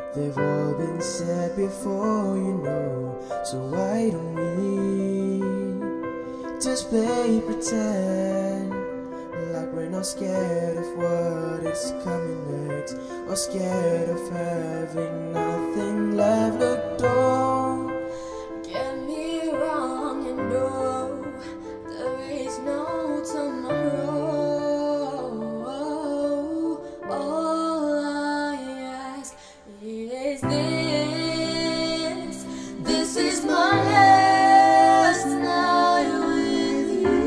They've all been said before, you know. So why don't we just play pretend, like we're not scared of what is coming next, or scared of having nothing left. Look, don't get me wrong, and no, there is no tomorrow. All I ask is this is my last night with you.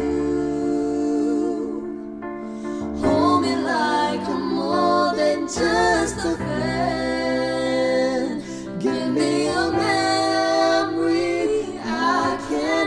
Hold me like I'm more than just a friend. Give me a memory I can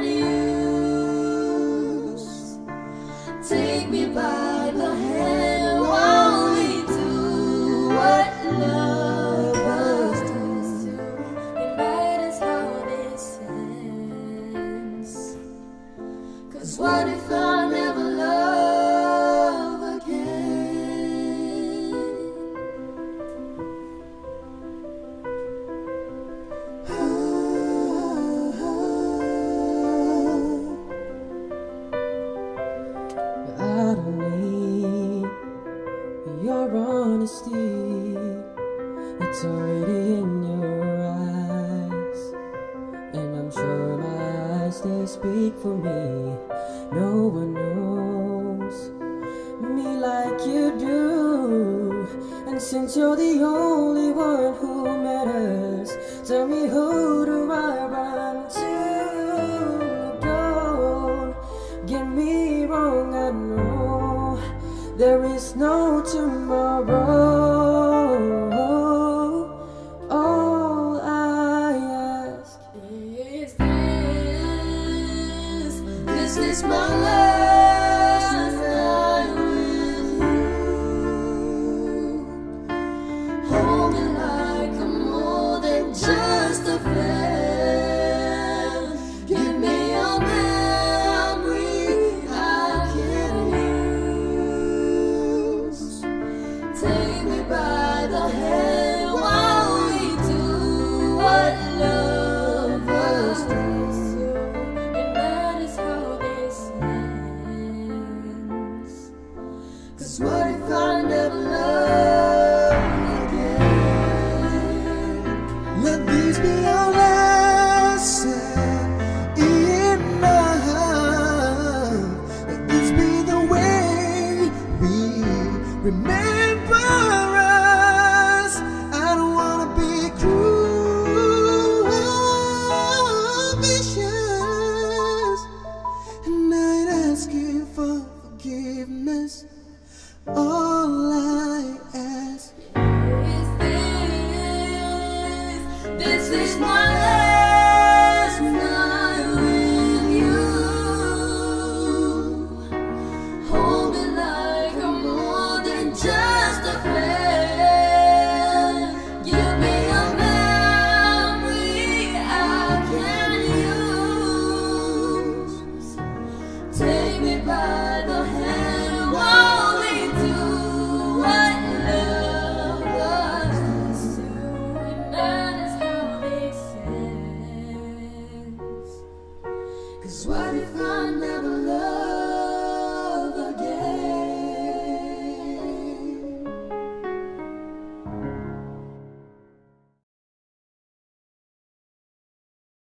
use. Take me by the hand while we do what lovers do. It matters how this ends. 'Cause what if I never love again? I don't need your honesty. It's already in your eyes, and I'm sure my eyes, they speak for me. No one knows me like you do, and since you're the only one who matters, tell me, who do I run to? Don't get me wrong, I know there is no tomorrow. All I ask Is this is my last night with you. Hold me like I'm more than just a friend. Give me a memory I can use. Take me by the hand while we do what lovers do. It matters how this ends. 'Cause what if I never love again? Let these be our lesson in love. Let this be the way we remember us. I don't wanna be cruel, vicious, and I'd ask you for forgiveness. All I ask Is this is my last night with you. Hold me like I'm more than just a friend. Give me a memory I can use. Take me by the hand while we do what lovers do. It matters how this ends. 'Cause what if I never